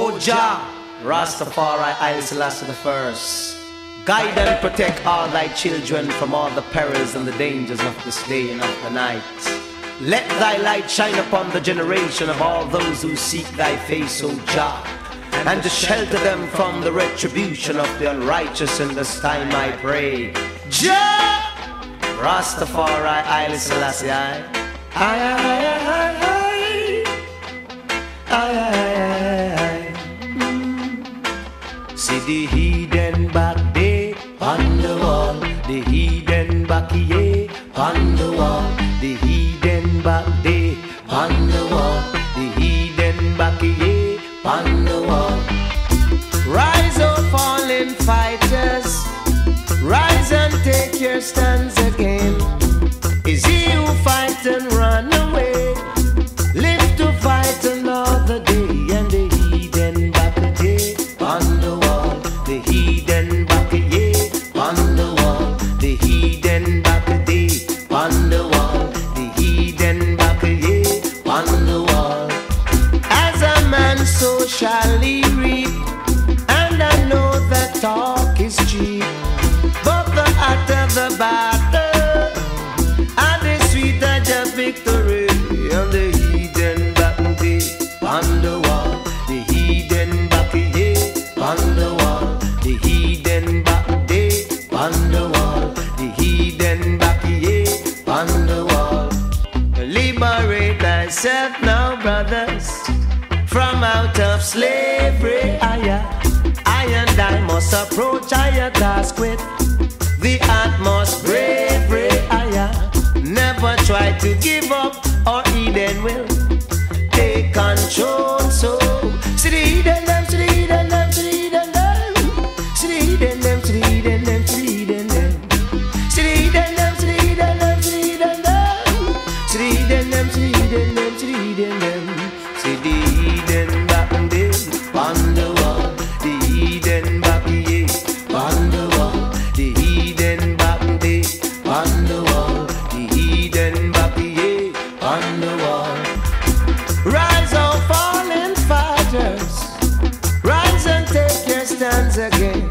O Jah, Rastafari, Haile Selassie the First, guide and protect all thy children from all the perils and the dangers of this day and of the night. Let thy light shine upon the generation of all those who seek thy face, O Jah, and to shelter them from the retribution of the unrighteous in this time, I pray. Jah, Rastafari, Haile Selassie, See the heathen back there on the wall, the heathen back here on the wall, the heathen back there on the wall, the heathen back here on the wall. Rise up, fallen fighters, rise and take your stands again. Is he who fight and run away? Live to fight another day, and the heathen back there on the wall, the heathen back here on the wall, the heathen back there on the wall, the heathen back here on the wall. As a man, so shall he reap, and I know that talk is cheap, but the hotter the battle, and the sweeter the victory. And the heathen back there on the wall, the heathen back here on the wall, the heathen back there on the wall, the heathen back here on the wall. Liberate thyself now, brothers, from out of slavery. I and I must approach higher task with the utmost bravery. Never try to give up, or Eden will take control. So see the heathen them, see the heathen them, see the heathen them, see the heathen them, see the heathen them, see the heathen them, see the heathen them, see the heathen them, see the heathen them, see the heathen them, see the heathen them, see the heathen them, see the heathen back there on the wall, the heathen back here on the wall, the heathen back there on the wall, the heathen back here on the wall. Rise up, fallen fighters, rise and take your stands again.